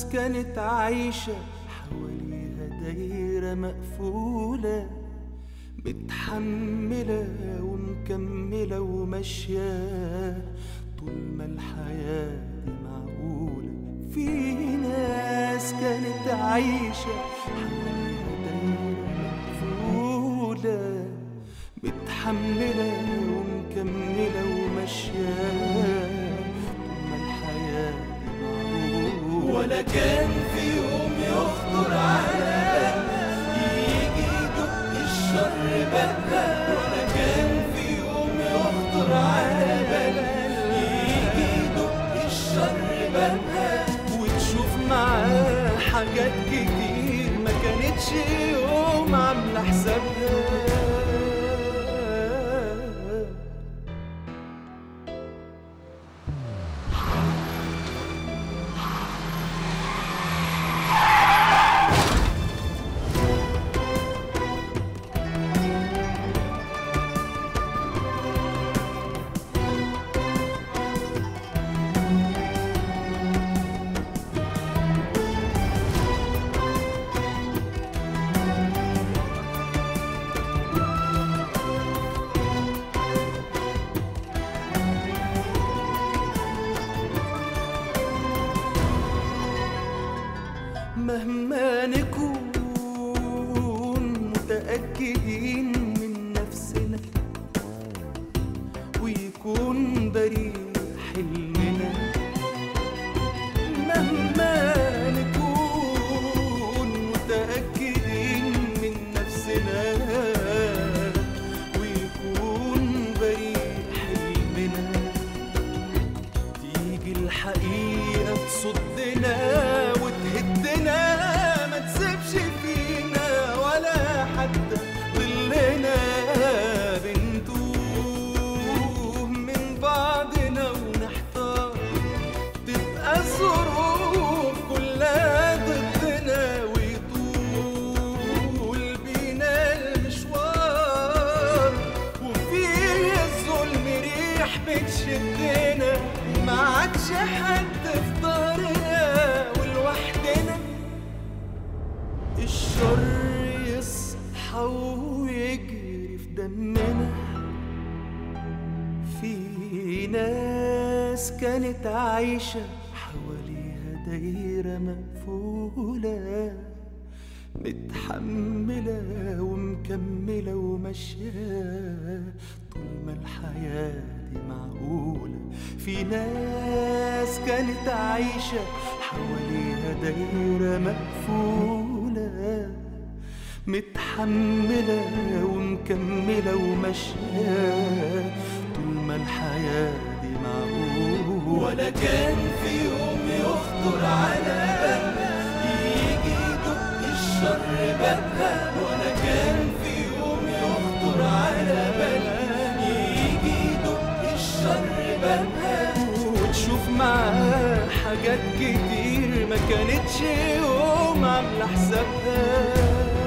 كانت عايشة حواليها دايرة مقفولة، متحملة ومكملة وماشية طول ما الحياة دي معقولة. في ناس كانت عايشة حواليها دايرة مقفولة، متحملة ومكملة وماشية طول ما الحياة دي معقولة. ولا كان في يوم يخطر على يجي يدق الشر بابها، ولا كان في يوم يخطر على يجي يدق الشر بابها وتشوف معاه حاجات كتير ما كانتش يوم عاملة حسابها. مهما نكون متأكدين من نفسنا ويكون بريء حلمنا، مهما نكون متأكدين من نفسنا ويكون بريء حلمنا، تيجي الحقيقة تصدنا ما تسيبش فينا ولا حتى ظلنا، بنتوه من بعضنا ونحتار، تبقى الظروف كلها ضدنا ويطول بينا المشوار، وفيه الظلم ريح بتشدنا، ما عادش حد في ظهرنا ولوحدنا، الشر يصحى ويجري في دمنا. في ناس كانت عايشة حواليها دايرة مقفولة، متحملة ومكملة وماشية طول ما الحياة دي معقولة. في ناس كانت عايشة حواليها دايرة مقفولة، متحملة ومكملة وماشية طول ما الحياة دي معقولة. ولا كان في يوم يخطر على يجي يدق الشر بابها، ولا كان في يوم يخطر على يجي يدق الشر بابها وتشوف معاه حاجات كتير ما كانتش يوم عاملة حسابها.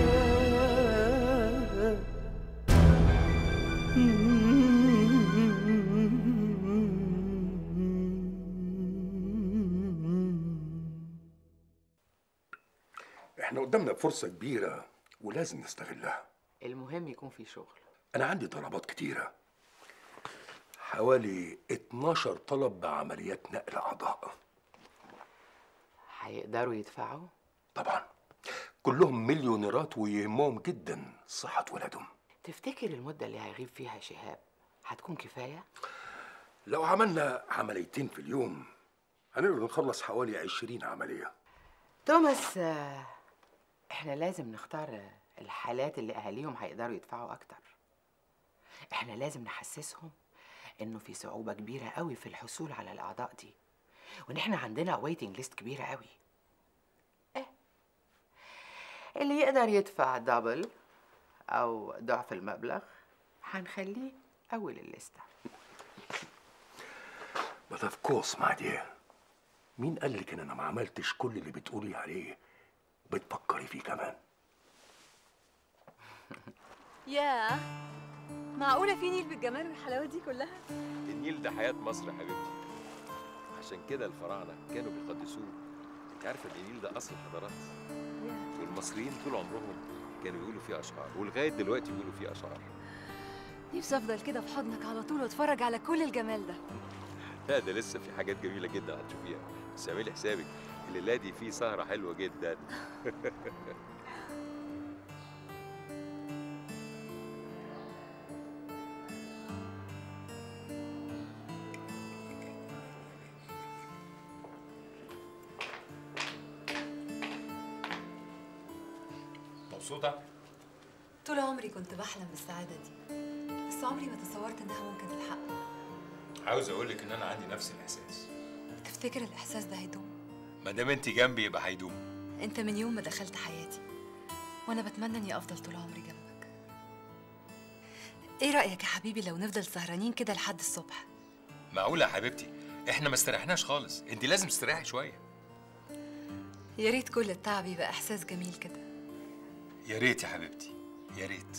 احنا قدامنا فرصة كبيرة ولازم نستغلها. المهم يكون في شغل. أنا عندي طلبات كتيرة، حوالي 12 طلب بعمليات نقل أعضاء. هيقدروا يدفعوا؟ طبعا، كلهم مليونيرات ويهمهم جدا صحة ولادهم. تفتكر المدة اللي هيغيب فيها شهاب هتكون كفاية؟ لو عملنا عمليتين في اليوم هنقدر نخلص حوالي 20 عملية. توماس، احنا لازم نختار الحالات اللي اهاليهم هيقدروا يدفعوا اكتر. احنا لازم نحسسهم انه في صعوبة كبيرة قوي في الحصول على الاعضاء دي، وان احنا عندنا ويتنج ليست كبيرة قوي. اللي يقدر يدفع دبل او ضعف المبلغ هنخليه اول الليستة. But of course my dear، مين قالك ان انا ما عملتش كل اللي بتقولي عليه وبتفكري فيه كمان؟ ياه، معقولة في نيل بالجمال والحلاوة دي كلها؟ النيل ده حياة مصر يا حبيبتي، عشان كده الفراعنة كانوا بيقدسوه. انت عارفه ان النيل ده اصل الحضارات، والمصريين طول عمرهم كانوا يقولوا فيه اشعار، ولغايه دلوقتي بيقولوا فيه اشعار. نفسي افضل كده في حضنك على طول واتفرج على كل الجمال ده. لا ده لسه في حاجات جميله جدا هتشوفيها، بس اعملي حسابك الليله دي فيه سهره حلوه جدا. مبسوطة؟ طول عمري كنت بحلم بالسعادة دي، بس عمري ما تصورت انها ممكن تتحقق. عاوز أقولك إن أنا عندي نفس الإحساس. تفتكر الإحساس ده هيدوم؟ ما دام أنت جنبي يبقى هيدوم. انت من يوم ما دخلت حياتي وانا بتمنى اني افضل طول عمري جنبك. ايه رأيك يا حبيبي لو نفضل سهرانين كده لحد الصبح؟ معقولة يا حبيبتي؟ إحنا ما استريحناش خالص، أنت لازم تستريحي شوية. يا ريت كل التعب يبقى احساس جميل كده. يا ريت يا حبيبتي، يا ريت.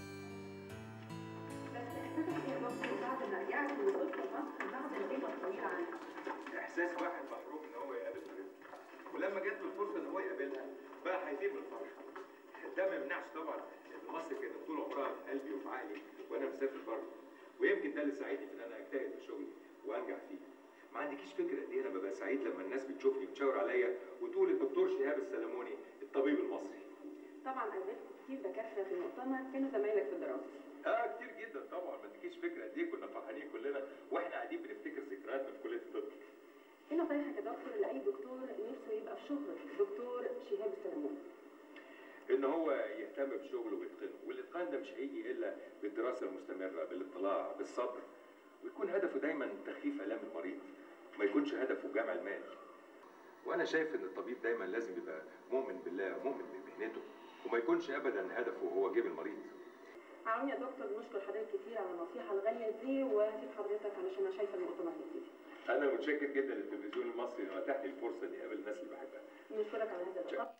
احساس واحد محروم ان هو يقابل حبيبته، ولما جات له الفرصه ان هو يقابلها بقى هيطير من الفرح. ده ما يمنعش طبعا ان مصر كانت طول عمرها في قلبي وفي عقلي وانا مسافر بره، ويمكن ده اللي ساعدني في ان انا اجتهد في شغلي وانجح فيه. ما عندكيش فكره قد ايه انا ببقى سعيد لما الناس بتشوفني وتشاور عليا وتقول الدكتور شهاب السلموني الطبيب المصري. طبعا قابلت كتير دكاتره في المؤتمر كانوا زمايلك في الدراسه. كتير جدا طبعا، ما عندكيش فكره قد ايه كنا فرحانين كلنا واحنا قاعدين بنفتكر ذكرياتنا في كليه الطب. ايه نصايحك يا دكتور لاي دكتور نفسه يبقى في شهره دكتور شهاب السلموني؟ ان هو يهتم بشغله ويتقنه، والاتقان ده مش هيجي الا بالدراسه المستمره، بالاطلاع، بالصبر، ويكون هدفه دايما تخفيف الام المريض، ما يكونش هدفه جمع المال. وانا شايف ان الطبيب دايما لازم يبقى مؤمن بالله ومؤمن بمهنته، وما يكونش ابدا هدفه هو جيب المريض. عاوني يا دكتور، بنشكر حضرتك كتير على النصيحه الغاليه دي، وهسيب حضرتك علشان انا شايفه المؤتمر هيبتدي. انا متشكر جدا للتلفزيون المصري انه اتاح لي الفرصه اني اقابل الناس اللي بحبها. بنشكرك على هذا اللقاء.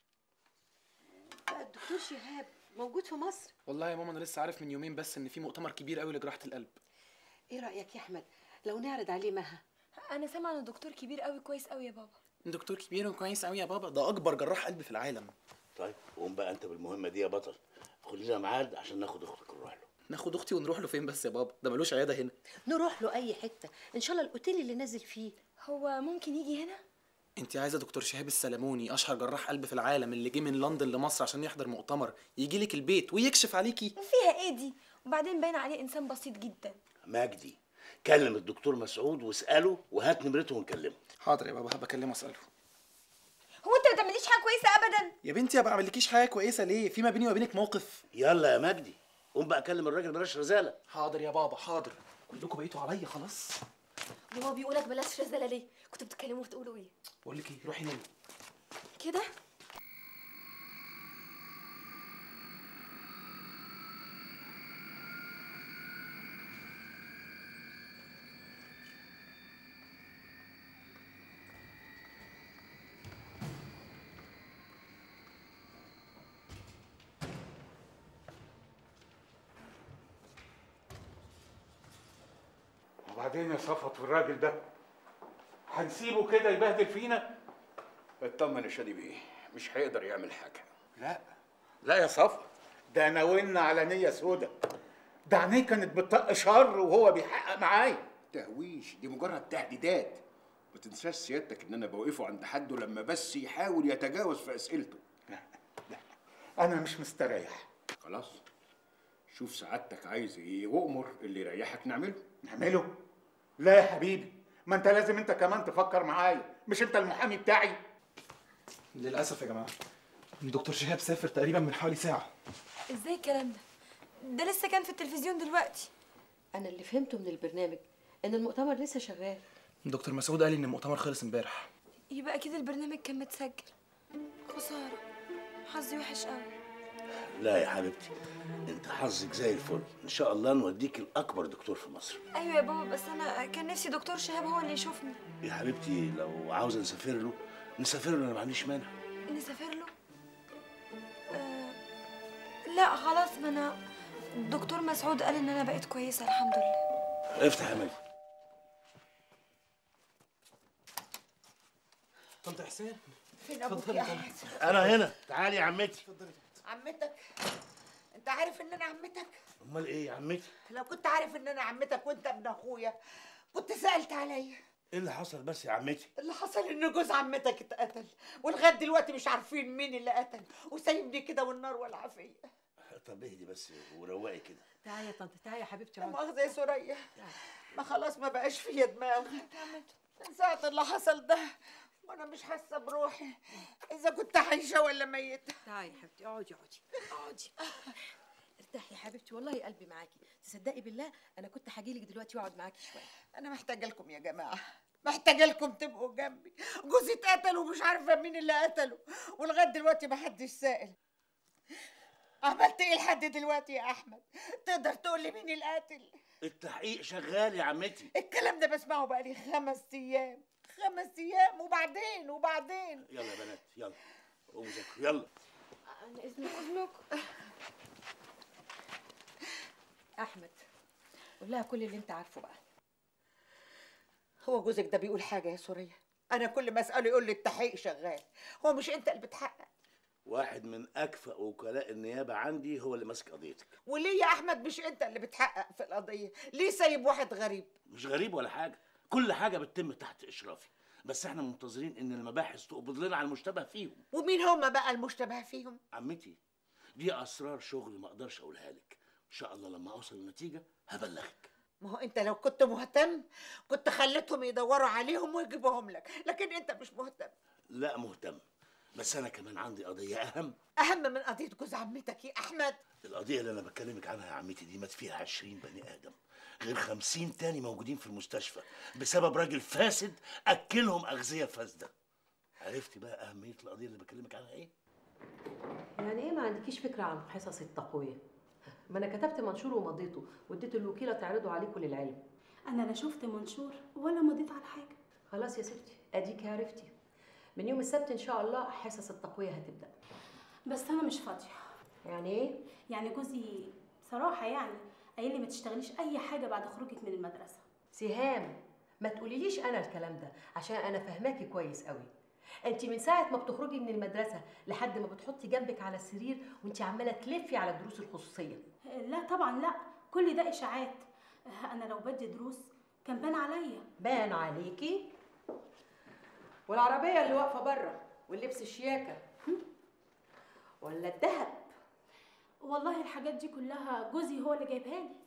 الدكتور شهاب موجود في مصر؟ والله يا ماما انا لسه عارف من يومين بس ان في مؤتمر كبير قوي لجراحه القلب. ايه رايك يا احمد لو نعرض عليه مها؟ انا سامعه انه دكتور كبير قوي كويس قوي يا بابا. دكتور كبير وكويس قوي يا بابا، ده اكبر جراح قلب في العالم. طيب قوم بقى انت بالمهمه دي يا بطل، خد لنا ميعاد عشان ناخد اختك ونروح له. ناخد اختي ونروح له فين بس يا بابا؟ ده ملوش عياده هنا. نروح له اي حته، ان شاء الله الاوتيل اللي نازل فيه. هو ممكن يجي هنا؟ انت عايزه دكتور شهاب السلموني اشهر جراح قلب في العالم اللي جه من لندن لمصر عشان يحضر مؤتمر يجي لك البيت ويكشف عليكي؟ فيها ايه دي؟ وبعدين باين عليه انسان بسيط جدا. مجدي كلم الدكتور مسعود واساله وهات نمرته ونكلمه. حاضر يا بابا، هبقى اكلمه اساله. هو انت ما بتعمليش حاجه كويسه ابدا؟ يا بنتي ما بعملكيش حاجه كويسه ليه؟ في ما بيني وبينك موقف. يلا يا مجدي قوم بقى كلم الراجل بلاش رزاله. حاضر يا بابا حاضر، كلكم بقيتوا عليا خلاص. هو بيقولك بلاش رزاله ليه؟ كنتوا بتتكلموا بتقولوا ايه؟ بقول لك ايه، روحي نامي كده. وبعدين يا صفوت والراجل ده هنسيبه كده يبهدل فينا؟ اطمن يا شادي بيه، مش هيقدر يعمل حاجه. لا يا صفوت، ده ناولنا على نيه سودا. ده عينيه كانت بتطق شر وهو بيحقق معايا. تهويش، دي مجرد تهديدات. ما تنساش سيادتك ان انا بوقفه عند حده لما بس يحاول يتجاوز في اسئلته. لا انا مش مستريح. خلاص شوف سعادتك عايز ايه وامر اللي يريحك نعمله. نعمله؟ لا يا حبيبي، ما انت لازم انت كمان تفكر معايا، مش انت المحامي بتاعي. للاسف يا جماعه الدكتور شهاب سافر تقريبا من حوالي ساعه. ازاي الكلام ده؟ ده لسه كان في التلفزيون دلوقتي. انا اللي فهمته من البرنامج ان المؤتمر لسه شغال. الدكتور مسعود قال لي ان المؤتمر خلص امبارح. يبقى اكيد البرنامج كان متسجل. خساره، حظي وحش قوي. لا يا حبيبتي انت حظك زي الفل، ان شاء الله نوديك لاكبر دكتور في مصر. ايوه يا بابا، بس انا كان نفسي دكتور شهاب هو اللي يشوفني. يا حبيبتي لو عاوزه نسافر له نسافر له، انا ما عنديش مانع. نسافر له؟ لا خلاص، ما انا الدكتور مسعود قال ان انا بقيت كويسه الحمد لله. افتح يا مجدي. طنط حسين فين ابوك يا احمد؟ انا هنا، تعالي يا عمتي. عمتك؟ انت عارف ان انا عمتك؟ امال ايه يا عمتي؟ لو كنت عارف ان انا عمتك وانت ابن اخويا كنت سألت عليا. ايه اللي حصل بس يا عمتي؟ اللي حصل ان جوز عمتك اتقتل، ولغايه دلوقتي مش عارفين مين اللي قتل، وسايبني كده والنار والعه فيا. طب اهدي بس وروقي كده. تعالي يا طنط، تعالي يا حبيبتي. لا مؤاخذة يا سوريا، ما خلاص ما بقاش فيا دماغ من ساعة اللي حصل ده، وانا مش حاسة بروحي اذا كنت عايشة ولا ميتة. تعالي يا حبيبتي، اقعدي اقعدي. ارتاحي يا حبيبتي، والله قلبي معاكي. تصدقي بالله انا كنت هاجيلك دلوقتي واقعد معاكي شويه. انا محتاجة لكم يا جماعة، محتاجة لكم تبقوا جنبي. جوزي اتقتل ومش عارفة مين اللي قتله، ولغاية دلوقتي محدش سائل. عملت ايه لحد دلوقتي يا احمد؟ تقدر تقول لي مين القاتل؟ التحقيق شغال يا عمتي. الكلام ده بسمعه بقالي 5 ايام. 5 ايام وبعدين يلا يا بنات، يلا قوموا ذاكروا، يلا. انا اذنك احمد، قول لها كل اللي انت عارفه بقى. هو جوزك ده بيقول حاجه يا سوريا؟ انا كل ما اساله يقول لي التحقيق شغال. هو مش انت اللي بتحقق؟ واحد من اكفأ وكلاء النيابه عندي هو اللي ماسك قضيتك. وليه يا احمد مش انت اللي بتحقق في القضيه؟ ليه سايب واحد غريب؟ مش غريب ولا حاجه، كل حاجه بتتم تحت اشرافي، بس احنا منتظرين ان المباحث تقبض لنا على المشتبه فيهم. ومين هم بقى المشتبه فيهم؟ عمتي دي اسرار شغل ما اقدرش اقولها لك، ان شاء الله لما اوصل لنتيجه هبلغك. ما هو انت لو كنت مهتم كنت خليتهم يدوروا عليهم ويجيبوهم لك، لكن انت مش مهتم. لا مهتم، بس انا كمان عندي قضيه اهم من قضيه جوز عمتك يا احمد. القضيه اللي انا بكلمك عنها يا عمتي دي مات فيها 20 بني ادم، غير 50 تاني موجودين في المستشفى بسبب راجل فاسد اكلهم اغذيه فاسده. عرفتي بقى اهميه القضيه اللي بكلمك عنها ايه؟ يعني ايه ما عندكيش فكره عن حصص التقويه؟ ما انا كتبت منشور ومضيته واديته الوكيله تعرضه عليكم للعلم. انا لا شفت منشور ولا مضيت على حاجه. خلاص يا ستي، اديكي عرفتي. من يوم السبت ان شاء الله حصص التقويه هتبدا. بس انا مش فاضيه. يعني ايه؟ يعني جوزي بصراحه يعني قايل لي ما تشتغليش اي حاجه بعد خروجك من المدرسه. سهام، ما تقوليليش انا الكلام ده عشان انا فاهماكي كويس قوي. انت من ساعه ما بتخرجي من المدرسه لحد ما بتحطي جنبك على السرير وانت عماله تلفي على الدروس الخصوصيه. لا طبعا لا، كل ده اشاعات. انا لو بدي دروس كان بان عليا. بان عليكي؟ والعربيه اللي واقفه بره واللبس الشياكه ولا الذهب؟ والله الحاجات دي كلها جوزي هو اللي جايبها لي.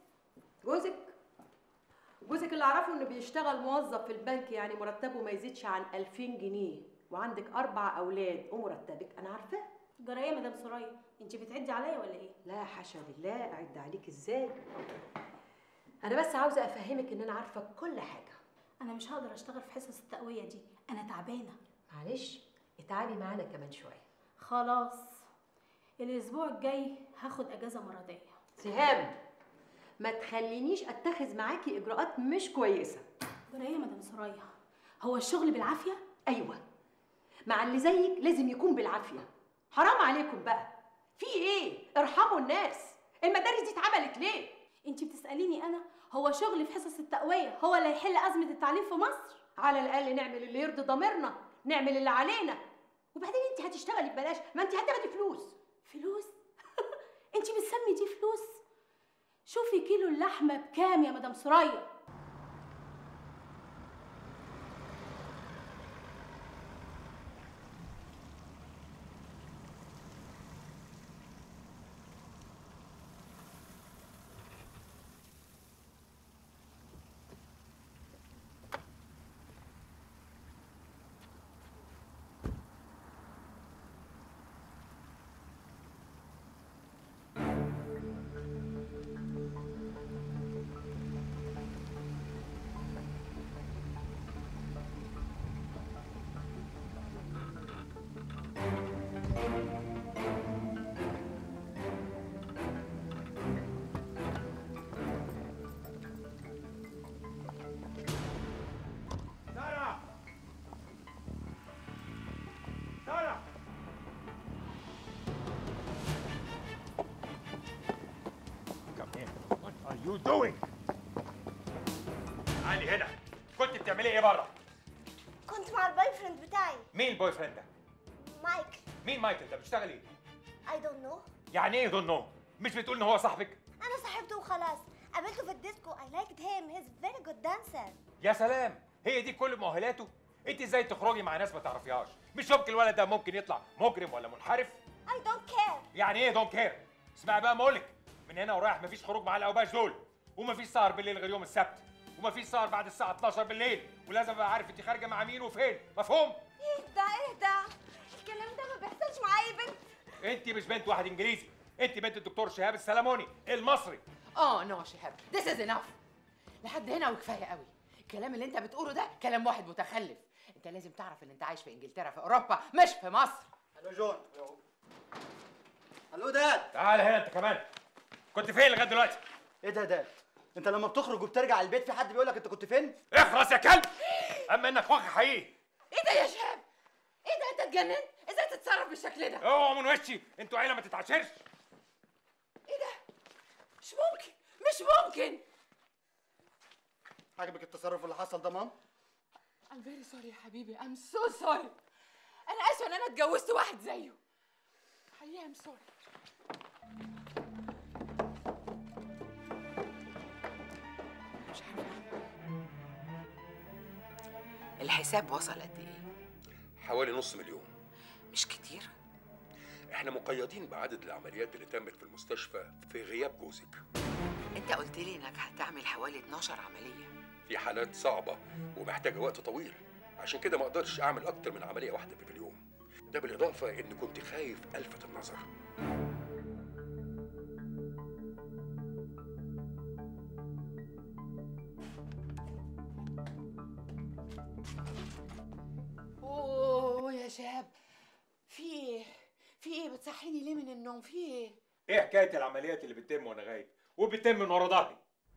جوزك اللي اعرفه انه بيشتغل موظف في البنك، يعني مرتبه ما يزيدش عن 2000 جنيه، وعندك 4 اولاد ومرتبك انا عارفاه. جرايه يا مدام سوريا، انت بتعدي عليا ولا ايه؟ لا حاشا لله، اعد عليك ازاي؟ انا بس عاوزه افهمك ان انا عارفه كل حاجه. انا مش هقدر اشتغل في حصص التقويه دي، انا تعبانه. معلش اتعبي معانا كمان شويه. خلاص الاسبوع الجاي هاخد اجازه مرضيه. سهام، ما تخلينيش اتخذ معاكي اجراءات مش كويسه. جرايه يا مدام سوريا، هو الشغل بالعافيه؟ ايوه، مع اللي زيك لازم يكون بالعافيه. حرام عليكم بقى، في ايه؟ ارحموا الناس. المدارس دي اتعملت ليه؟ انت بتساليني انا؟ هو شغلي في حصص التقويه هو اللي هيحل ازمه التعليم في مصر؟ على الاقل نعمل اللي يرضي ضميرنا، نعمل اللي علينا. وبعدين انت هتشتغلي ببلاش، ما انت هتاخدي فلوس. فلوس؟ انت بتسمي دي فلوس؟ شوفي كيلو اللحمه بكام يا مدام سوريا. you doing؟ تعالي هنا، كنت بتعملي ايه بره؟ كنت مع البوي فريند بتاعي. مين البوي فريند ده؟ مايكل. مين مايكل ده؟ بتشتغل ايه؟ I don't know. يعني ايه دون نو؟ مش بتقول ان هو صاحبك؟ أنا صاحبته وخلاص. قابلته في الديسكو. I liked him. He's very good dancer. يا سلام، هي دي كل مؤهلاته؟ انت ازاي تخرجي مع ناس ما تعرفيهاش؟ مش يمكن الولد ده ممكن يطلع مجرم ولا منحرف؟ I don't care. يعني ايه دونت كير؟ اسمعي بقى ما اقولك، من هنا ورايح مفيش خروج مع الاوباش دول، ومفيش سهر بالليل غير يوم السبت، ومفيش سهر بعد الساعه 12 بالليل، ولازم ابقى عارف انت خارجه مع مين وفين، مفهوم؟ اهدى. الكلام ده ما بيحصلش مع أي بنت. انت مش بنت واحد انجليزي، انت بنت الدكتور شهاب السلموني المصري. نو شهاب، this is enough. لحد هنا وكفايه قوي. الكلام اللي انت بتقوله ده كلام واحد متخلف. انت لازم تعرف ان انت عايش في انجلترا، في اوروبا، مش في مصر. الو جون. الو داد. تعال هنا انت كمان. كنت فين لغايه دلوقتي؟ ايه ده يا داد؟ انت لما بتخرج وبترجع البيت في حد بيقول لك انت كنت فين؟ اخرس يا كلب. اما انك واقع حقيقي. ايه ده يا شهاب؟ ايه ده، انت اتجننت؟ ازاي تتصرف بالشكل ده؟ اوعوا من وشي، انتوا عيله ما تتعاشرش. ايه ده؟ مش ممكن. عجبك التصرف اللي حصل ده مام؟ I'm very sorry يا حبيبي. I'm so sorry. أنا آسفة إن أنا اتجوزت واحد زيه. حقيقي I'm sorry. مش عارفة. الحساب وصل قد إيه؟ حوالي نص مليون. مش كتير؟ احنا مقيدين بعدد العمليات اللي تمت في المستشفى في غياب جوزك. أنت قلت لي إنك هتعمل حوالي 12 عملية. في حالات صعبة ومحتاجة وقت طويل، عشان كده ما اقدرش اعمل اكتر من عملية واحدة في اليوم. ده بالاضافة ان كنت خايف الفت النظر. أوه يا شهاب، في إيه بتصحيني ليه من النوم؟ في إيه؟ ايه حكايه العمليات اللي بتتم وانا غايب وبتتم من ورا ظهري؟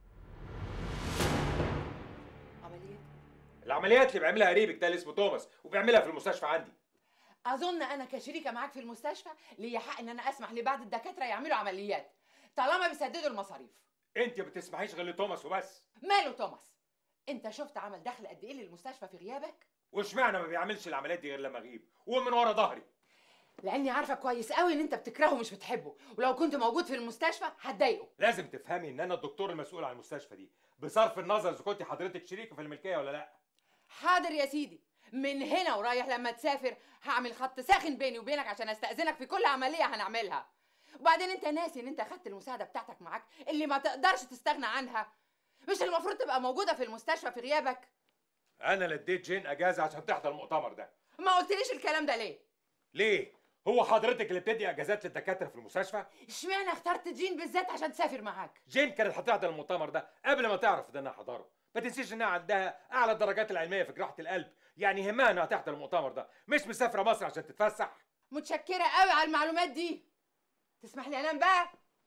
العمليات اللي بيعملها قريبك ده اللي اسمه توماس وبيعملها في المستشفى عندي. أظن أنا كشريكة معاك في المستشفى ليا حق إن أنا أسمح لبعض الدكاترة يعملوا عمليات طالما بيسددوا المصاريف. انت ما بتسمحيش غير لتوماس وبس. ماله توماس؟ أنت شفت عمل دخل قد إيه للمستشفى في غيابك؟ واشمعنى ما بيعملش العمليات دي غير لما اغيب ومن ورا ظهري؟ لأني عارفة كويس قوي إن أنت بتكرهه ومش بتحبه، ولو كنت موجود في المستشفى هتضايقه. لازم تفهمي إن أنا الدكتور المسؤول عن المستشفى دي، بصرف النظر إذا كنت حضرتك شريكة في الملكية ولا لأ. حاضر يا سيدي، من هنا ورايح لما تسافر هعمل خط ساخن بيني وبينك عشان استأذنك في كل عملية هنعملها. وبعدين انت ناسي ان انت اخدت المساعدة بتاعتك معاك اللي ما تقدرش تستغنى عنها؟ مش المفروض تبقى موجودة في المستشفى في غيابك؟ أنا اللي اديت جين أجازة عشان تحضر المؤتمر ده. ما قلتليش الكلام ده ليه؟ ليه؟ هو حضرتك اللي بتدي أجازات للدكاترة في المستشفى؟ اشمعنى اخترت جين بالذات عشان تسافر معاك؟ جين كانت هتحضر المؤتمر ده قبل ما تعرف ان انا هحضره. ما تنسيش انها عندها اعلى الدرجات العلميه في جراحه القلب، يعني يهمها انها تحضر المؤتمر ده، مش مسافره مصر عشان تتفسح. متشكره قوي على المعلومات دي. تسمح لي انام بقى؟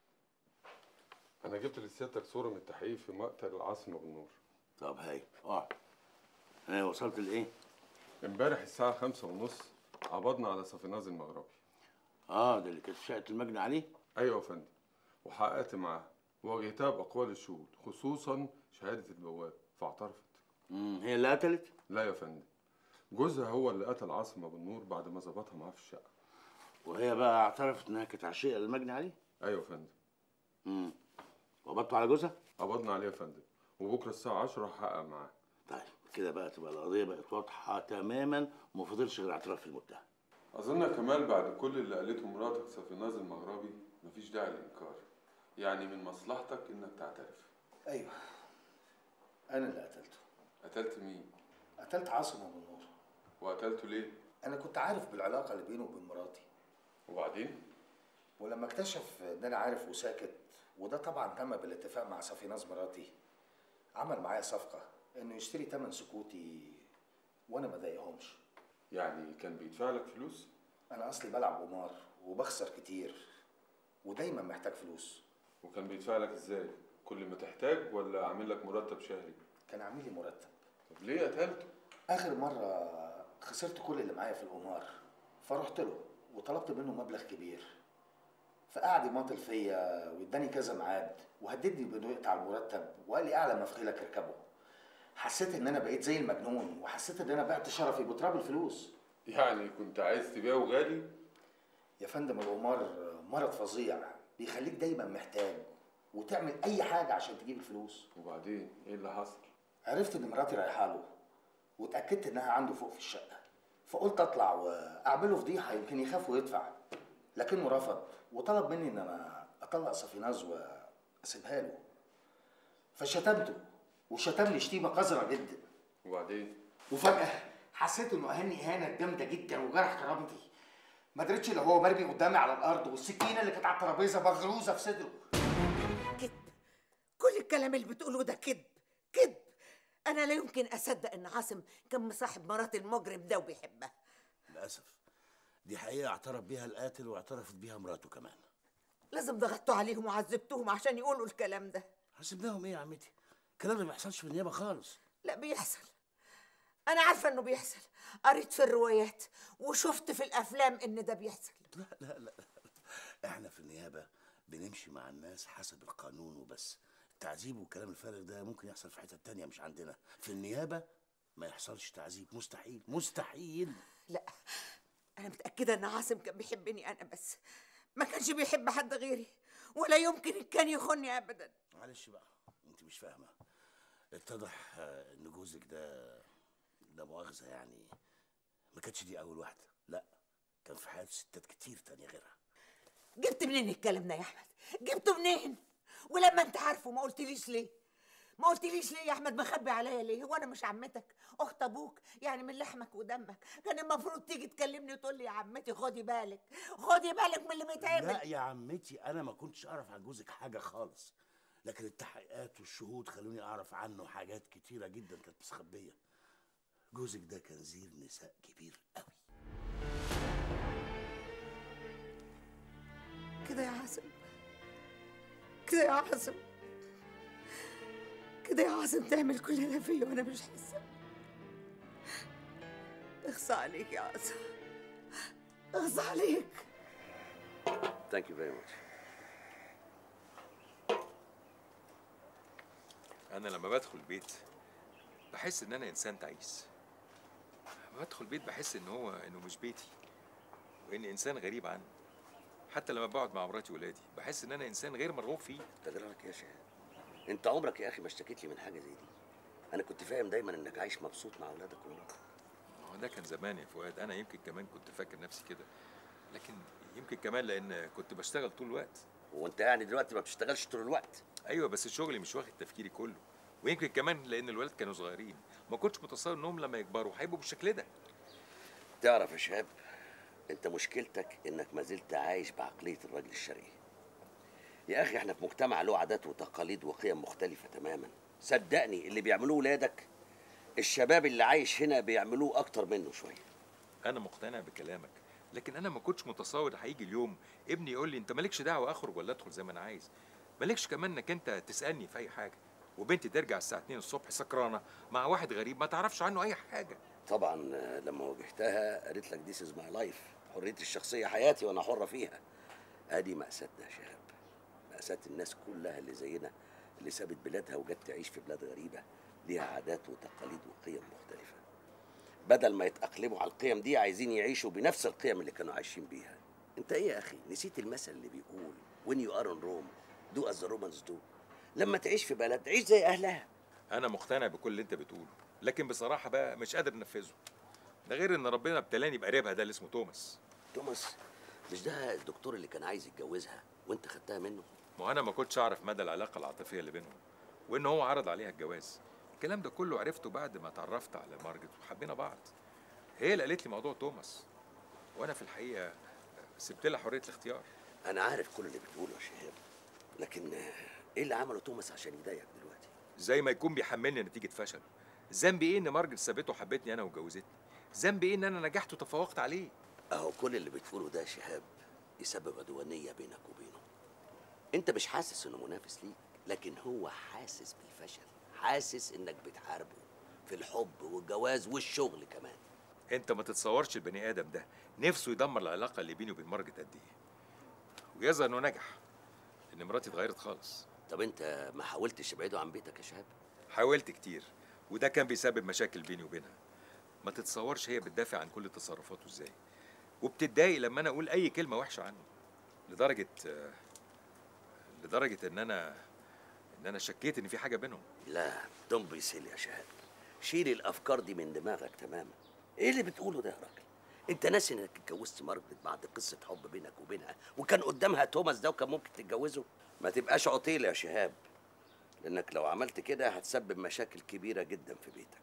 انا جبت لسيادتك صوره من التحقيق في مقتل العاصمه بالنور. طب هاي انا وصلت لايه؟ امبارح الساعه 5:30 قبضنا على صفيناز المغربي. ده اللي كانت في شقه المجني عليه؟ ايوه يا فندم، وحققت معاه وواجهتها باقوال الشهود خصوصا شهاده البواب فاعترفت. هي اللي قتلت؟ لا يا فندم، جوزها هو اللي قتل عاصمه بالنور بعد ما ظبطها معاه في الشقه. وهي بقى اعترفت انها كانت عشيقه للمجني عليه؟ ايوه يا فندم. قبضتوا على جوزها؟ قبضنا عليه يا فندم، وبكره الساعه 10 هحقق معاه. طيب كده بقى تبقى القضيه بقت واضحه تماما وما فضلش غير اعتراف المتهم. اظن يا كمال بعد كل اللي قالته مراتك صفيناز المغربي مفيش داعي للانكار، يعني من مصلحتك انك تعترف. ايوه انا اللي قتلته. قتلت مين؟ قتلت عاصم ابو النور. وقتلته ليه؟ انا كنت عارف بالعلاقه اللي بينه وبين مراتي. وبعدين؟ ولما اكتشف ان انا عارف وساكت، وده طبعا تم بالاتفاق مع صفيناز مراتي، عمل معايا صفقه انه يشتري تمن سكوتي وانا ما ضايقهمش. يعني كان بيدفع لك فلوس؟ انا اصلي بلعب قمار وبخسر كتير ودايما محتاج فلوس. وكان بيدفع لك ازاي؟ كل ما تحتاج ولا عامل لك مرتب شهري؟ كان عامل لي مرتب. طب ليه قتلته؟ اخر مره خسرت كل اللي معايا في القمار، فرحت له وطلبت منه مبلغ كبير، فقعد يماطل فيا واداني كذا ميعاد وهددني بانه يقطع المرتب وقال لي اعلى ما في خيلك اركبه. حسيت ان انا بقيت زي المجنون وحسيت ان انا بعت شرفي بتراب الفلوس. يعني كنت عايز تبيعه غالي؟ يا فندم القمار مرض فظيع بيخليك دايما محتاج وتعمل اي حاجه عشان تجيب الفلوس. وبعدين ايه اللي حصل؟ عرفت ان مراتي رايحه له واتاكدت انها عنده فوق في الشقه، فقلت اطلع واعمله فضيحه يمكن يخاف ويدفع، لكنه رفض وطلب مني ان انا اطلق صفيناز واسيبها له. فشتمته وشتمني شتيمه قذره جدا. وبعدين؟ وفجاه حسيت انه اهاني اهانه جامده جدا وجرح كرامتي. ما قدرتش الا هو مرمي قدامي على الارض والسكينه اللي كانت على الترابيزه مغروزه في صدره. كذب، كل الكلام اللي بتقوله ده كذب كذب. انا لا يمكن اصدق ان عاصم كان مصاحب مرات المجرم ده وبيحبها. للاسف دي حقيقه اعترف بيها القاتل واعترفت بيها مراته كمان. لازم ضغطتوا عليهم وعذبتوهم عشان يقولوا الكلام ده. حسبناهم ايه يا عمتي؟ الكلام ده ما بيحصلش في النيابه خالص. لا بيحصل، انا عارفه انه بيحصل، قريت في الروايات وشفت في الافلام ان ده بيحصل. لا لا لا، احنا في النيابه بنمشي مع الناس حسب القانون وبس. التعذيب والكلام الفارغ ده ممكن يحصل في حته تانية مش عندنا. في النيابه ما يحصلش تعذيب، مستحيل مستحيل. لا انا متاكده ان عاصم كان بيحبني انا بس، ما كانش بيحب حد غيري، ولا يمكن كان يخوني ابدا. معلش بقى انت مش فاهمه. اتضح ان جوزك ده لا مؤاخذه يعني ما كانتش دي اول واحده، لا كان في حياته ستات كتير تانية غيرها. جبت منين الكلام ده يا احمد؟ جبته منين؟ ولما انت عارفه ما قلتليش ليه؟ ما قلتليش ليه يا احمد؟ مخبي عليا ليه؟ هو انا مش عمتك اخت ابوك يعني من لحمك ودمك؟ كان المفروض تيجي تكلمني وتقول لي يا عمتي خدي بالك خدي بالك من اللي بيتعمل. لا يا عمتي انا ما كنتش اعرف عن جوزك حاجه خالص، لكن التحقيقات والشهود خلوني اعرف عنه حاجات كتيره جدا كانت مستخبيه. جوزك ده كان زير نساء كبير قوي. كده يا عاصم، كده يا عاصم، كده يا عاصم تعمل كل ده فيا وانا مش حاسه. اخصى عليك يا عاصم، اخصى عليك. Thank you very much. انا لما بدخل البيت بحس ان انا انسان تعيس. لما بدخل البيت بحس انه مش بيتي، واني انسان غريب عنه. حتى لما بقعد مع مراتي وولادي بحس ان انا انسان غير مرغوب فيه. تدرك يا شهاب، انت عمرك يا اخي ما اشتكيت لي من حاجه زي دي. انا كنت فاهم دايما انك عايش مبسوط مع اولادك ومراتك. هو ده كان زمان يا فؤاد، انا يمكن كمان كنت فاكر نفسي كده، لكن يمكن كمان لان كنت بشتغل طول الوقت. هو انت يعني دلوقتي ما بتشتغلش طول الوقت؟ ايوه بس شغلي مش واخد تفكيري كله، ويمكن كمان لان الولاد كانوا صغيرين ما كنتش متصور انهم لما يكبروا هيبقوا بالشكل ده. تعرف يا شهاب، انت مشكلتك انك ما زلت عايش بعقليه الراجل الشرقي. يا اخي احنا في مجتمع له عادات وتقاليد وقيم مختلفه تماما. صدقني اللي بيعملوه ولادك الشباب اللي عايش هنا بيعملوه اكتر منه شويه. انا مقتنع بكلامك، لكن انا ما كنتش متصور هيجي اليوم ابني يقول لي انت مالكش دعوه اخرج ولا ادخل زي ما انا عايز، مالكش كمان انك انت تسالني في اي حاجه، وبنتي ترجع الساعه 2 الصبح سكرانه مع واحد غريب ما تعرفش عنه اي حاجه. طبعا لما واجهتها قالت لك ذيس از ماي لايف، حريتي الشخصيه حياتي وانا حره فيها. ادي مأساتنا يا شهاب، مأساة الناس كلها اللي زينا اللي سابت بلادها وجت تعيش في بلاد غريبه ليها عادات وتقاليد وقيم مختلفه. بدل ما يتأقلموا على القيم دي عايزين يعيشوا بنفس القيم اللي كانوا عايشين بيها. انت ايه يا اخي، نسيت المثل اللي بيقول when you are in Rome do as the Romans do؟ لما تعيش في بلد عيش زي اهلها. انا مقتنع بكل اللي انت بتقوله، لكن بصراحه بقى مش قادر انفذه. ده غير ان ربنا ابتلاني بقريبها ده اللي اسمه توماس. توماس؟ مش ده الدكتور اللي كان عايز يتجوزها وانت خدتها منه؟ ما انا ما كنتش اعرف مدى العلاقه العاطفيه اللي بينهم، وان هو عرض عليها الجواز. الكلام ده كله عرفته بعد ما اتعرفت على مارجت وحبينا بعض. هي اللي قالت لي موضوع توماس، وانا في الحقيقه سبت لها حريه الاختيار. انا عارف كل اللي بتقوله يا شهاب، لكن ايه اللي عمله توماس عشان يضايقك دلوقتي؟ زي ما يكون بيحملني نتيجه فشل. ذنبي ايه ان مارجت سابته وحبتني انا وجوزتني؟ ذنبي ايه ان انا نجحت وتفوقت عليه؟ اهو كل اللي بتقوله ده يا شهاب يسبب عدوانيه بينك وبينه. انت مش حاسس انه منافس ليك، لكن هو حاسس بالفشل، حاسس انك بتحاربه في الحب والجواز والشغل كمان. انت ما تتصورش البني ادم ده نفسه يدمر العلاقه اللي بيني وبين مارجت قد ايه. ويظهر انه نجح، ان مراتي اتغيرت خالص. طب انت ما حاولتش تبعده عن بيتك يا شهاب؟ حاولت كتير، وده كان بيسبب مشاكل بيني وبينها. ما تتصورش هي بتدافع عن كل تصرفاته ازاي، وبتتضايق لما انا اقول اي كلمه وحشه عنه، لدرجه ان انا شكيت ان في حاجه بينهم. لا دون بي سيل يا شهاب، شيل الافكار دي من دماغك تماما. ايه اللي بتقوله ده يا راجل؟ انت ناسي انك اتجوزت مارجريت بعد قصه حب بينك وبينها، وكان قدامها توماس ده وكان ممكن تتجوزه؟ ما تبقاش عطيل يا شهاب، لانك لو عملت كده هتسبب مشاكل كبيره جدا في بيتك.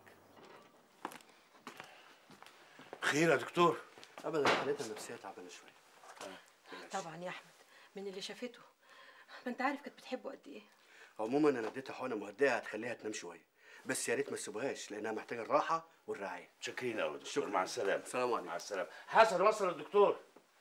خير يا دكتور؟ ابدا، حالتها النفسيه تعبانه شويه. طبعا يا احمد، من اللي شافته، ما انت عارف كانت بتحبه قد ايه. عموما انا اديتها حقنه مهدئه هتخليها تنام شويه، بس يا ريت ما تسيبوهاش لانها محتاجه الراحه والرعايه. شاكرين قوي يا دكتور، مع السلامه. السلام عليكم. مع السلامه. حسن وصل الدكتور.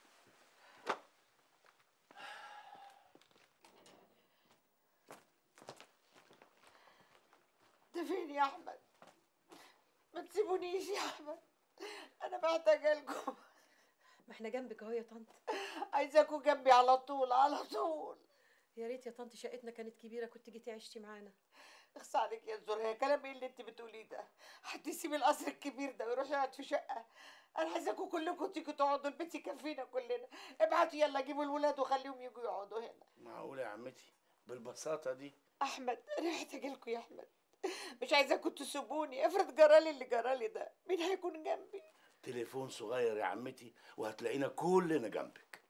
ده فين يا احمد؟ ما تسيبونيش يا احمد، انا محتاجه لكم. ما احنا جنبك اهو يا طنط. عايزاكوا جنبي على طول على طول. يا ريت يا طنط شقتنا كانت كبيره كنت جيتي عشتي معانا. اخص عليك يا زهره، كلام ايه اللي انت بتقوليه ده؟ حد يسيب القصر الكبير ده ويروح يقعد في شقه؟ انا عايزاكوا كلكم تيجوا تقعدوا، البيت يكفينا كلنا. ابعتوا يلا جيبوا الولاد وخليهم يجوا يقعدوا هنا. معقوله يا عمتي بالبساطه دي؟ احمد انا محتاجه لكم يا احمد، مش عايزاكم تسيبوني. افرض جرالي اللي جرالي ده، مين هيكون جنبي؟ تليفون صغير يا عمتي وهتلاقينا كلنا جنبك.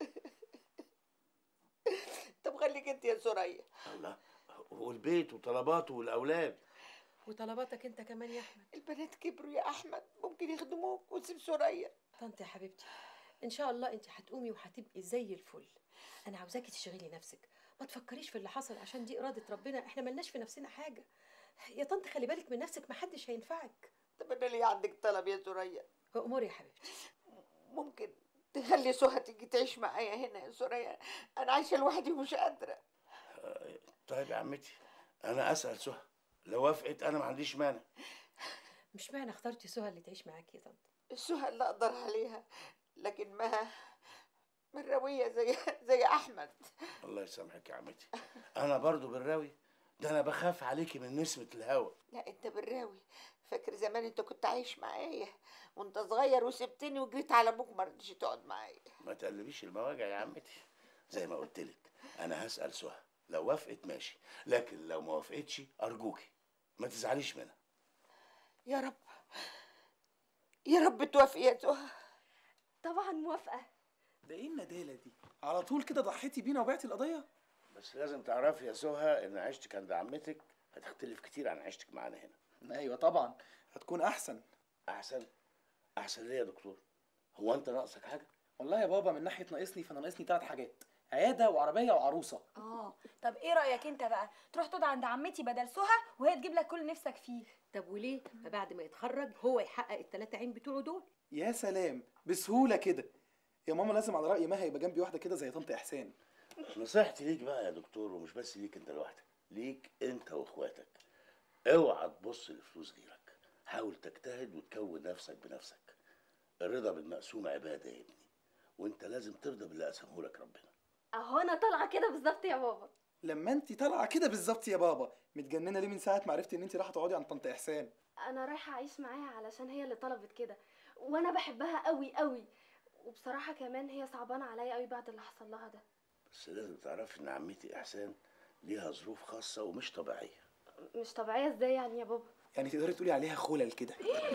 طب خليك انت يا سوريا. الله، والبيت وطلباته والاولاد. وطلباتك انت كمان يا احمد. البنات كبروا يا احمد، ممكن يخدموك وتسيب سوريا. طنط يا حبيبتي، ان شاء الله انت هتقومي وهتبقي زي الفل. انا عاوزاكي تشغلي نفسك، ما تفكريش في اللي حصل عشان دي اراده ربنا، احنا ملناش في نفسنا حاجه. يا طنط خلي بالك من نفسك، محدش هينفعك. طب انا ليه عندك طلب يا سوريا؟ اموري يا حبيبتي. ممكن تخلي سهى تيجي تعيش معايا هنا يا سوريا؟ انا عايشه لوحدي ومش قادره. طيب يا عمتي انا اسال سهى، لو وافقت انا ما عنديش مانع. مش معنى اخترتي سهى اللي تعيش معاكي يا طنط؟ سهى اللي اقدر عليها، لكن ما مرويه زي احمد. الله يسامحك يا عمتي، انا برضو بالراوي ده، انا بخاف عليكي من نسمه الهوا. لا انت بالراوي، فاكر زمان انت كنت عايش معايا وانت صغير وسبتني وجريت على ابوك ما رضيتش تقعد معايا. ما تقلبيش المواجع يا عمتي، زي ما قلت لك انا هسال سهى، لو وافقت ماشي، لكن لو ما وافقتش ارجوكي ما تزعليش منها. يا رب يا رب توافقي يا سهى. طبعا موافقه. ده ايه الندالة دي؟ على طول كده ضحيتي بينا وبعتي القضية؟ بس لازم تعرفي يا سهى ان عيشتك عند عمتك هتختلف كتير عن عيشتك معانا هنا. ايوه طبعا هتكون احسن. احسن؟ احسن ليه يا دكتور؟ هو انت ناقصك حاجة؟ والله يا بابا من ناحية ناقصني، فانا ناقصني 3 حاجات: عيادة وعربية وعروسة. طب ايه رايك انت بقى تروح تقعد عند عمتي بدل سهى وهي تجيب لك كل نفسك فيه؟ طب وليه ما بعد ما يتخرج هو يحقق ال3 عين بتوعه دول؟ يا سلام، بسهولة كده. يا ماما لازم على رأي ما هيبقى جنبي واحدة كده زي طنط احسان. نصيحتي ليك بقى يا دكتور، ومش بس ليك انت لوحدك، ليك انت واخواتك، اوعى تبص لفلوس غيرك، حاول تجتهد وتكون نفسك بنفسك. الرضا بالمقسوم عباده يا ابني، وانت لازم ترضى باللي قسمه لك ربنا. اهو انا طالعه كده بالظبط يا بابا. لما انت طالعه كده بالظبط يا بابا، متجننه ليه من ساعه ما عرفتي ان انت رايحه تقعدي عند طنط احسان؟ انا رايحه اعيش معاها علشان هي اللي طلبت كده، وانا بحبها قوي قوي، وبصراحه كمان هي صعبانه عليا قوي بعد اللي حصل لها ده. بس لازم تعرفي ان عمتي احسان ليها ظروف خاصه ومش طبيعيه. مش طبيعيه ازاي يعني يا بابا؟ يعني تقدري تقولي عليها خلل كده.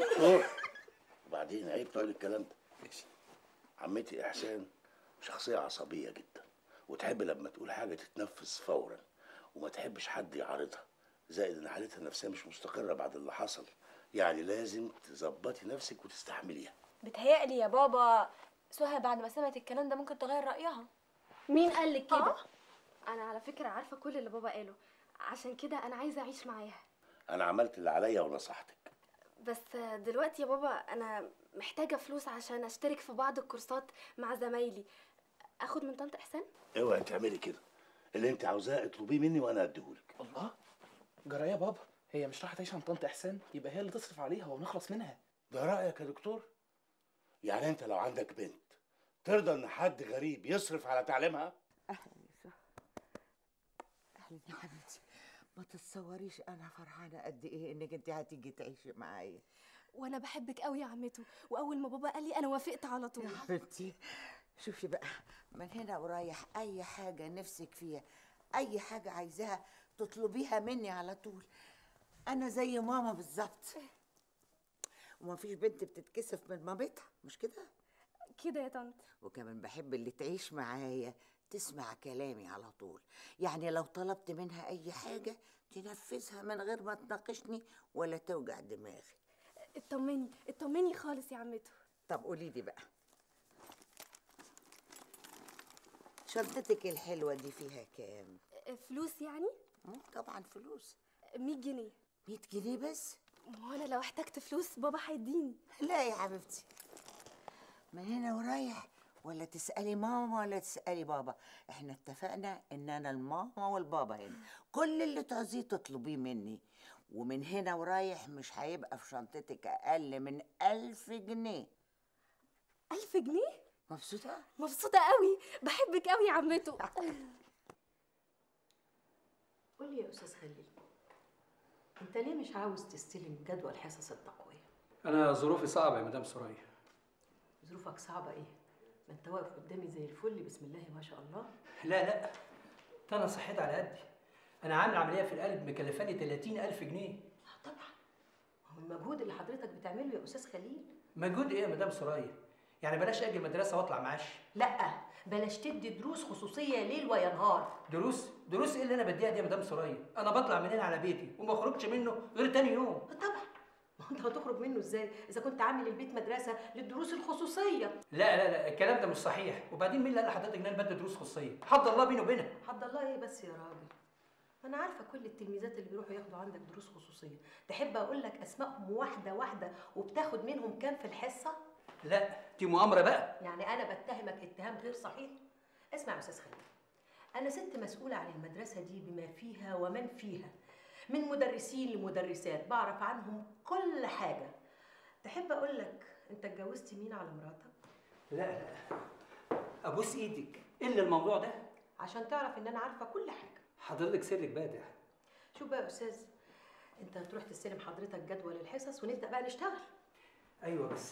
وبعدين عيب تقول الكلام ده. ماشي. عمتي احسان شخصيه عصبيه جدا، وتحب لما تقول حاجه تتنفذ فورا، وما تحبش حد يعارضها، زائد ان حالتها النفسيه مش مستقره بعد اللي حصل، يعني لازم تظبطي نفسك وتستحمليها. بتهيألي يا بابا سهى بعد ما سمعت الكلام ده ممكن تغير رأيها. مين قال لك كده؟ انا على فكره عارفه كل اللي بابا قاله، عشان كده انا عايزه اعيش معاها. انا عملت اللي عليا ونصحتك. بس دلوقتي يا بابا انا محتاجه فلوس عشان اشترك في بعض الكورسات مع زمايلي. اخد من طنط احسان؟ اوعي تعملي كده، اللي انت عاوزاه اطلبيه مني وانا اديهولك. الله، جرى يا بابا، هي مش رايحه تعيش عند طنط احسان، يبقى هي اللي تصرف عليها ونخلص منها. ده رايك يا دكتور؟ يعني انت لو عندك بنت ترضى ان حد غريب يصرف على تعليمها؟ اهلا يا سهى. اهلا يا حبيبتي، ما تتصوريش انا فرحانه قد ايه انك انت هتيجي تعيشي معايا، وانا بحبك قوي يا عمته، واول ما بابا قال لي انا وافقت على طول. يا حبيبتي شوفي بقى، من هنا ورايح اي حاجه نفسك فيها، اي حاجه عايزاها تطلبيها مني على طول. انا زي ماما بالظبط، ومفيش بنت بتتكسف من مامتها، مش كده؟ كده يا طنط. وكمان بحب اللي تعيش معايا تسمع كلامي على طول، يعني لو طلبت منها اي حاجه تنفذها من غير ما تناقشني ولا توجع دماغي. اطمني خالص يا عمته. طب قولي لي بقى، شنطتك الحلوه دي فيها كام؟ فلوس يعني؟ طبعا فلوس. 100 جنيه. 100 جنيه بس؟ ما انا لو احتجت فلوس بابا هيديني. لا يا حبيبتي، من هنا ورايح ولا تسألي ماما ولا تسألي بابا، احنا اتفقنا ان انا الماما والبابا هنا، كل اللي تعوزيه تطلبيه مني، ومن هنا ورايح مش هيبقى في شنطتك اقل من 1000 جنيه. 1000 جنيه؟ مبسوطة؟ مبسوطة قوي، بحبك قوي يا عمته. قول لي يا استاذ خليل، انت ليه مش عاوز تستلم جدول حصص التقوية؟ انا ظروفي صعبه يا مدام سوريا. ظروفك صعبة ايه؟ ما انت واقف قدامي زي الفل، بسم الله ما شاء الله. لا ده انا صحيت على قدي. انا عامل عمليه في القلب مكلفاني 30,000 جنيه. طبعا، هو المجهود اللي حضرتك بتعمله يا استاذ خليل. مجهود ايه يا مدام سوريا؟ يعني بلاش اجي المدرسه واطلع معاش؟ لا، بلاش تدي دروس خصوصيه ليل وينهار. دروس ايه اللي انا بديها دي يا مدام سوريا؟ انا بطلع من هنا على بيتي وما اخرجش منه غير تاني يوم. طبعا، ما انت هتخرج منه ازاي اذا كنت عامل البيت مدرسه للدروس الخصوصيه؟ لا الكلام ده مش صحيح. وبعدين مين اللي قال لحضرتك ان انا بدي دروس خصوصيه؟ حد الله بيني وبينها. حد الله ايه بس يا راجل؟ انا عارفه كل التلميذات اللي بيروحوا ياخدوا عندك دروس خصوصيه. تحب اقول لك اسمائهم واحده واحده وبتاخد منهم كام في الحصه؟ لا دي مؤامره بقى. يعني انا بتهمك اتهام غير صحيح؟ اسمع يا استاذ خليل، انا ست مسؤوله عن المدرسه دي بما فيها ومن فيها، من مدرسين لمدرسات، بعرف عنهم كل حاجه. تحب اقول لك انت اتجوزت مين على مراتك؟ لا ابوس ايدك، الا الموضوع ده عشان تعرف ان انا عارفه كل حاجه. حضرتك سرك بادع. شوف بقى يا استاذ، انت هتروح تستلم حضرتك جدول الحصص ونبدا بقى نشتغل. ايوه بس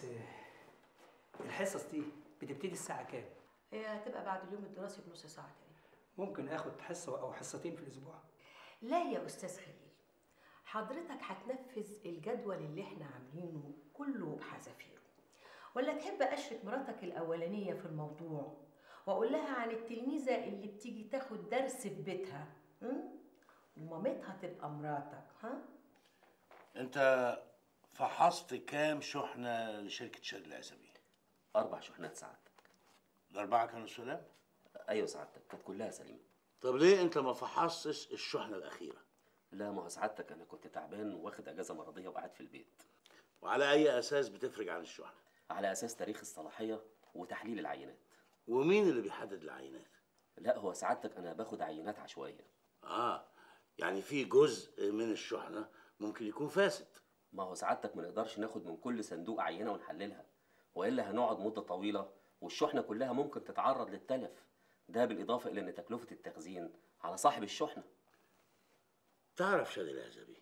الحصص دي بتبتدي الساعه كام؟ هي هتبقى بعد اليوم الدراسي بنص ساعه تاني. ممكن اخد حصه او حصتين في الاسبوع؟ لا يا استاذ خليل، حضرتك هتنفذ الجدول اللي احنا عاملينه كله بحذافيره. ولا تحب اشرك مراتك الاولانيه في الموضوع واقول لها عن التلميذه اللي بتيجي تاخد درس في بيتها ومامتها تبقى مراتك؟ ها؟ انت فحصت كام شحنه لشركه شادي العزبي؟ 4 شحنات سعادتك. الاربعه كانوا سلام؟ ايوه سعادتك، كانت كلها سليمه. طب ليه انت ما فحصتش الشحنه الاخيره؟ لا ما هو سعادتك انا كنت تعبان واخد اجازه مرضيه وقاعد في البيت. وعلى اي اساس بتفرج عن الشحنه؟ على اساس تاريخ الصلاحيه وتحليل العينات. ومين اللي بيحدد العينات؟ لا هو سعادتك انا باخد عينات عشوائيه. يعني في جزء من الشحنه ممكن يكون فاسد. ما هو سعادتك ما نقدرش ناخد من كل صندوق عينه ونحللها، والا هنقعد مده طويله والشحنه كلها ممكن تتعرض للتلف. ده بالاضافه الى ان تكلفه التخزين على صاحب الشحنه. تعرف شادي العزبي؟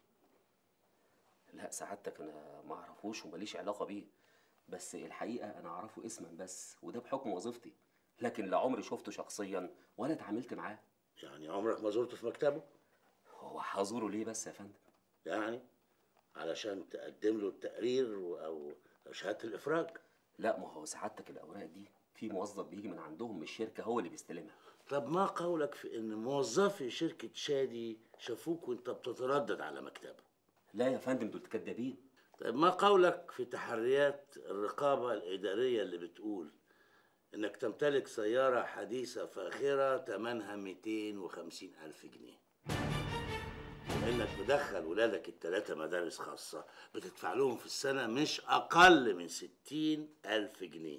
لا سعادتك انا ما اعرفوش وماليش علاقه بيه، بس الحقيقه انا اعرفه اسما بس، وده بحكم وظيفتي، لكن لا عمري شفته شخصيا ولا اتعاملت معاه. يعني عمرك ما زرته في مكتبه؟ هو هزوره ليه بس يا فندم؟ يعني علشان تقدم له التقرير او شهاده الافراج؟ لا ما هو سعادتك الاوراق دي في موظف بيجي من عندهم من الشركه هو اللي بيستلمها. طب ما قولك في ان موظفي شركه شادي شافوك وانت بتتردد على مكتبه؟ لا يا فندم دول كدابين. طيب ما قولك في تحريات الرقابه الاداريه اللي بتقول انك تمتلك سياره حديثه فاخره ثمنها 250,000 جنيه، وانك مدخل ولادك ال3 مدارس خاصه بتدفع لهم في السنه مش اقل من 60,000 جنيه،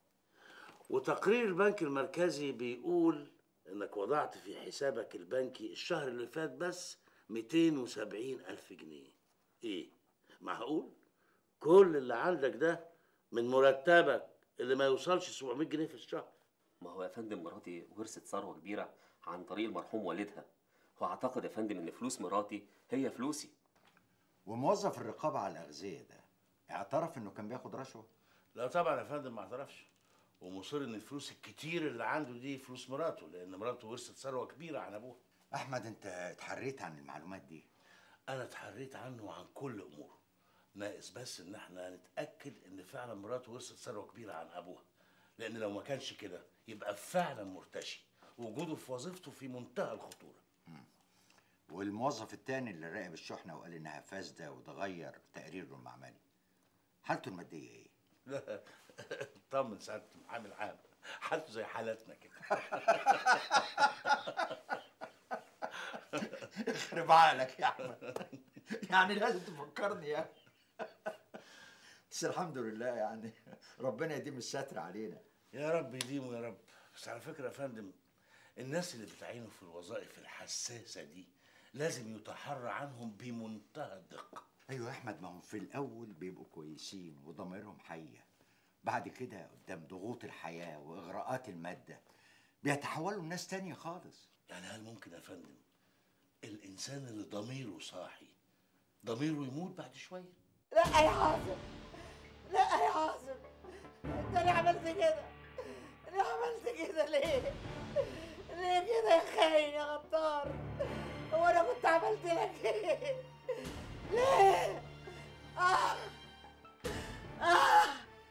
وتقرير البنك المركزي بيقول انك وضعت في حسابك البنكي الشهر اللي فات بس 270,000 جنيه. ايه معقول كل اللي عندك ده من مرتبك اللي ما يوصلش 700 جنيه في الشهر؟ ما هو يا فندم مراتي ورثت ثروه كبيره عن طريق المرحوم والدها، واعتقد يا فندم ان فلوس مراتي هي فلوسي. وموظف الرقابه على الاغذيه ده اعترف انه كان بياخد رشوه؟ لا طبعا يا فندم ما اعترفش، ومصر ان الفلوس الكتير اللي عنده دي فلوس مراته، لان مراته ورثت ثروه كبيره عن ابوها. احمد انت اتحريت عن المعلومات دي؟ انا اتحريت عنه وعن كل اموره، ناقص بس ان احنا نتاكد ان فعلا مراته ورثت ثروه كبيره عن ابوها، لان لو ما كانش كده يبقى فعلا مرتشي، وجوده في وظيفته في منتهى الخطوره. والموظف التاني اللي راقب الشحنه وقال انها فاسده وتغير تقريره المعملي، حالته الماديه ايه؟ لا اطمن سعاده المحامي العام، حالته زي حالاتنا كده. يخرب عقلك يا احمد، يعني لازم تفكرني يعني. بس الحمد لله يعني ربنا يديم الستر علينا. يا رب يديمه يا رب. بس على فكره يا فندم، الناس اللي بتعينوا في الوظائف الحساسه دي لازم يتحرى عنهم بمنتهى الدقه. ايوه يا احمد، ما هم في الاول بيبقوا كويسين وضميرهم حيه، بعد كده قدام ضغوط الحياه واغراءات الماده بيتحولوا لناس تانية خالص. يعني هل ممكن يا فندم الانسان اللي ضميره صاحي ضميره يموت بعد شويه؟ لا يا عاصم، لا يا عاصم، انت ليه عملت كده؟ ليه عملت كده ليه؟ ليه كده يا خاين يا غدار؟ هو انا كنت عملت لك ايه؟ ليه؟ آه آه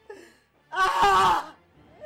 آه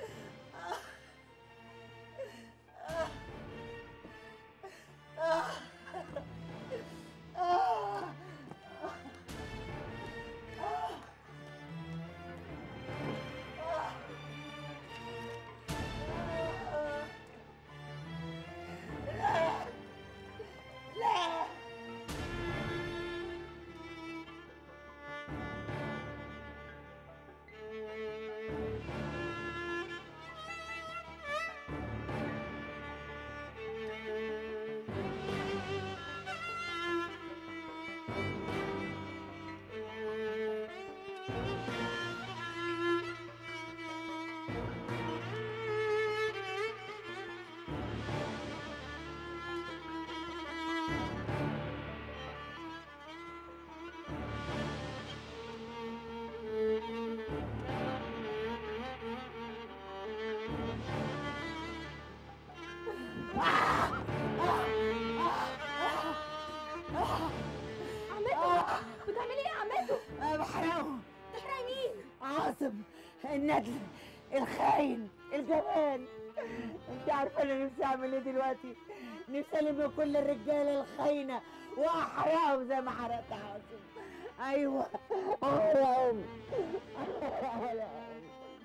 الندل الخاين الجبان. انت عارفه انا نفسي اعمل ايه دلوقتي؟ نفسي الم كل الرجاله الخاينه واحرقهم زي ما حرقت عاصم. ايوه احرقهم احرقهم.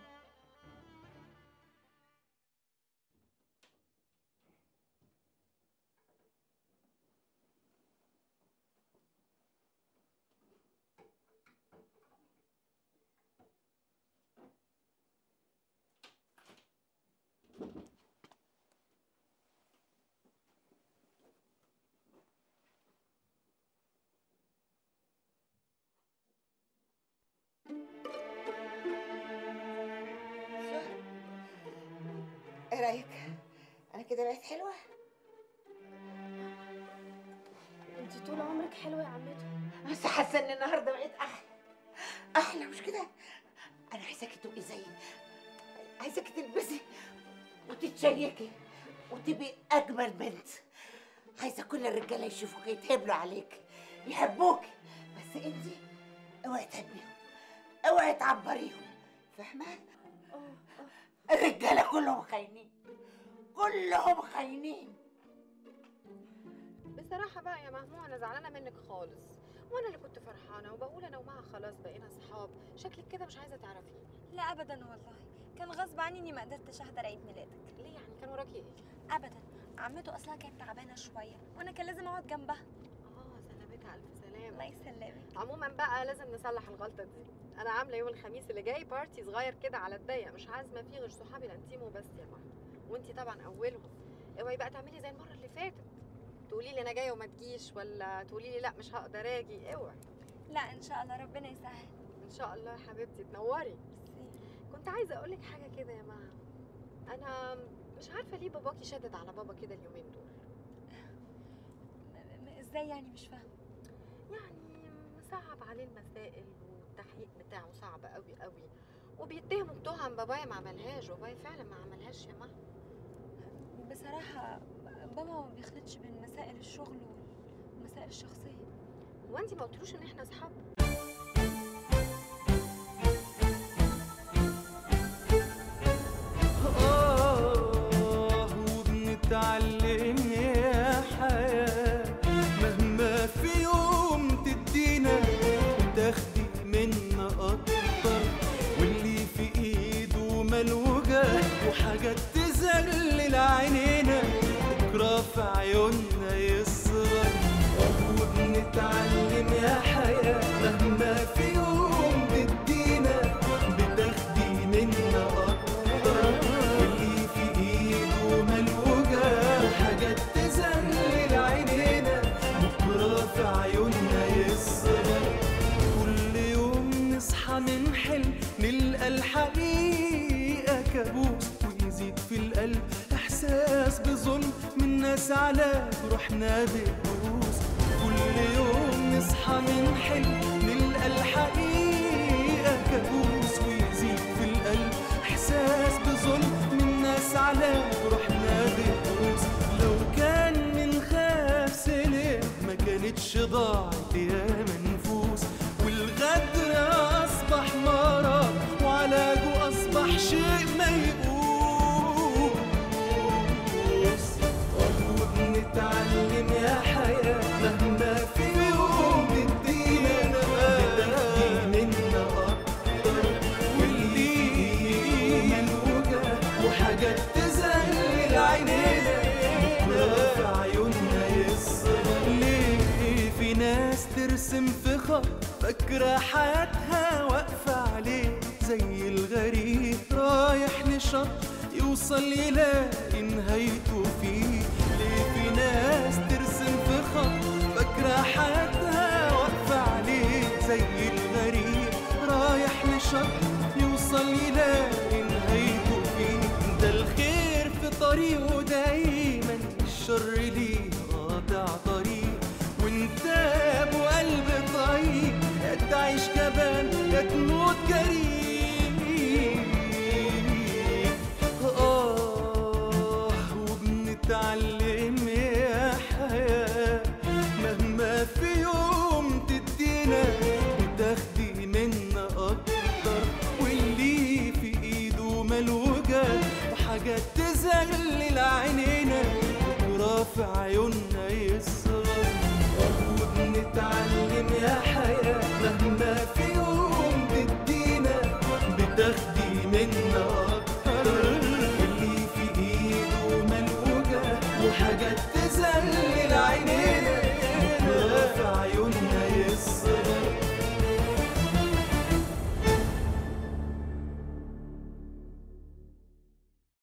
ايه رايك؟ انا كده بقيت حلوه؟ انت طول عمرك حلوه يا عمته. بس حاسه ان النهارده بقيت احلى احلى، مش كده؟ انا عايزاكي تبقي زيي، عايزاكي تلبسي وتتشيكي وتبقي اجمل بنت. عايزه كل الرجاله يشوفوك يتهبلوا عليك يحبوك، بس انت اوعي تهبيهم، اوعي تعبريهم، فاهمه؟ الرجاله كلهم خاينين، كلهم خاينين. بصراحة بقى يا مهموم أنا زعلانة منك خالص، وأنا اللي كنت فرحانة وبقول أنا ومها خلاص بقينا صحاب، شكلك كده مش عايزة تعرفيني. لا ابدا والله، كان غصب عني اني ما قدرتش احضر عيد ميلادك. ليه يعني كان وراكي ايه؟ ابدا، عمته اصلا كانت تعبانه شويه وانا كان لازم اقعد جنبها. سلامتها الف سلامة. الله يسلمك. عموما بقى لازم نصلح الغلطة دي، أنا عاملة يوم الخميس اللي جاي بارتي صغير كده على الضيق، مش عازمة فيه غير صحابي الانتيم وبس يا ماما، وأنتي طبعا أولهم. اوعي بقى تعملي زي المرة اللي فاتت، تقولي لي أنا جاية وما تجيش، ولا تقولي لي لا مش هقدر أجي، اوعي. لا ان شاء الله ربنا يسهل. ان شاء الله يا حبيبتي تنوري. كنت عايزه اقول لك حاجه كده يا مها، انا مش عارفه ليه باباكي شدد على بابا كده اليومين دول. ازاي يعني؟ مش فاهمه. يعني مصعب عليه المسائل التحقيق بتاعه صعب قوي قوي، وبيتهموا بتهم بابايا ما عملهاش، وبابايا فعلا ما عملهاش يا مها. بصراحة بابا ما بيخلطش بين مسائل الشغل والمسائل الشخصية. هو انت ما قلتلوش ان احنا اصحاب؟ وبنتعلم يا حياة مهما في يوم تدينا تاخدي منا أكتر، واللي في إيده ملوجة وحاجات تذلل عينينا بكرة في عيوننا يصغر. وبنتعلم يا حياة مهما في يوم تدينا بتاخدي منا أكتر، واللي في إيده ملوجة وحاجات تذلل عينينا بكرة في عيوننا يصغر. كل يوم نصحى من حلم نلقى الحقيقة كابوس، ويزيد في القلب إحساس بظلم من ناس على روحنا بتدوس. كل يوم نصحى من حلم نلقى الحقيقة كابوس، ويزيد في القلب إحساس بظلم من ناس على روحنا بتدوس. لو كان من خاف سلم ما كانتش ضاعت ياما نفوس، والغدر أصبح مرض وعلاجه أصبح شيء ميؤوس. وبنتعلم يا حياة مهما في يوم تدينا بتاخدي منا أكتر، واللي ملوجة وحاجات تذلل عينينا بكرة في عيوننا يصغر. ليه في ناس ترسم في خط فاكرة حياتها واقفة عليه، زي الغريب رايح لشط يوصل يلاقي نهايته فيه. ليه في ناس ترسم في خط فاكرة حياتها واقفة عليه، زي الغريب رايح لشط يوصل يلاقي نهايته فيه. ده الخير في طريقه دايما، الشر ليه قاطع طريق، وانت ابو قلب طيب يا تعيش جبان يا تموت جريء. وبنتعلم يا حياة مهما في يوم تدينا بتاخدي منا أكتر، واللي في إيده ملوجة وحاجات تذلل عينينا بكرة في عيوننا يصغر. وبنتعلم يا حياة مهما في